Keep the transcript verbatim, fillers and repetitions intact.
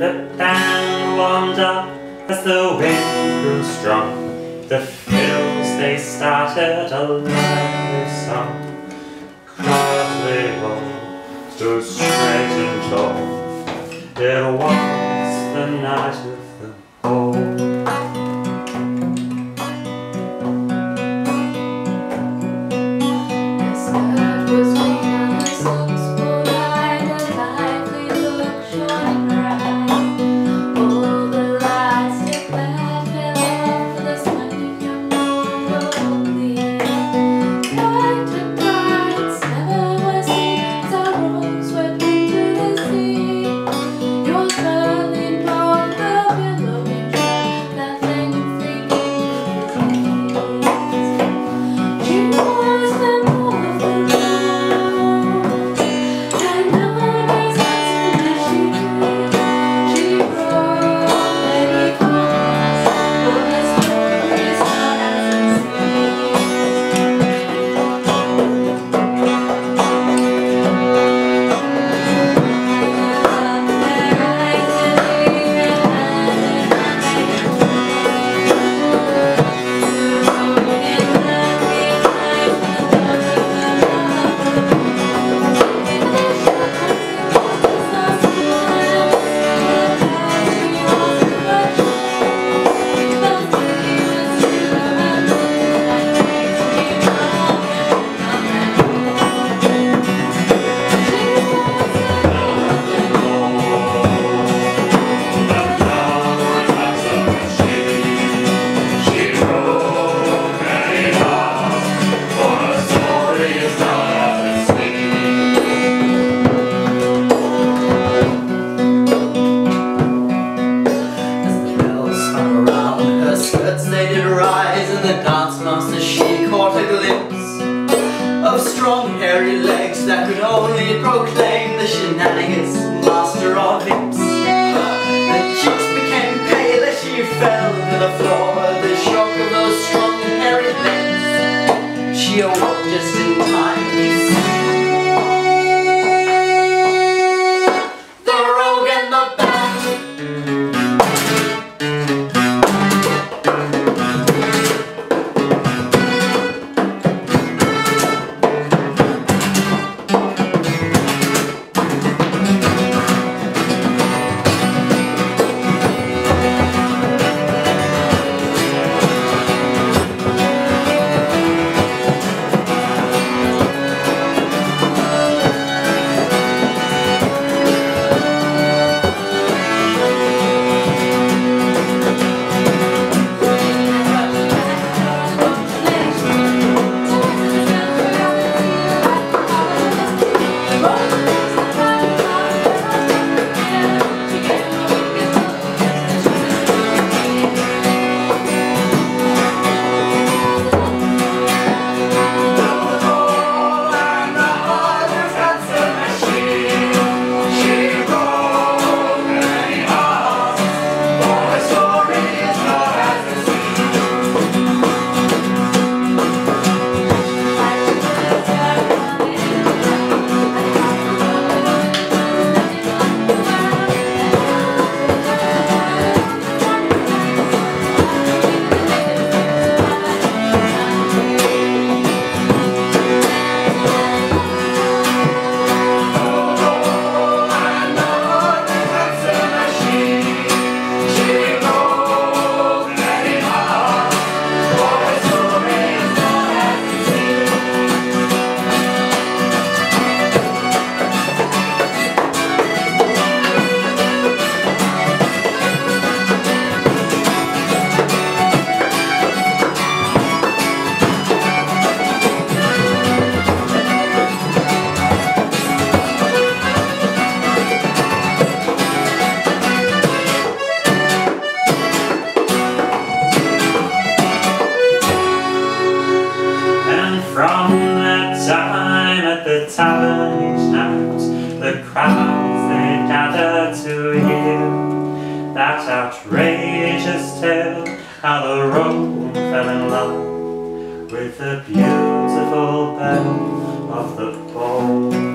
The band warmed up as the wind grew strong. The fields they started a lively song. Cause they all stood straight and tall. It was the night of the ball. Of strong hairy legs that could only proclaim the shenanigans master of hips. Her cheeks became pale as she fell to the floor. The shock of those strong hairy legs. She awoke just in time to see the rogue and the bad. The tavern each night, the crowds they gather to hear that outrageous tale, how the rogue fell in love with the beautiful Belle of the ball.